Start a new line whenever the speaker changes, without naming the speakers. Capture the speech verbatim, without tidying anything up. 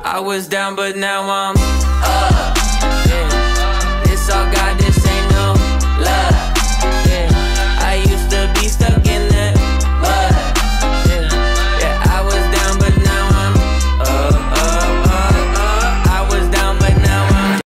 I was down, but now I'm up. Yeah.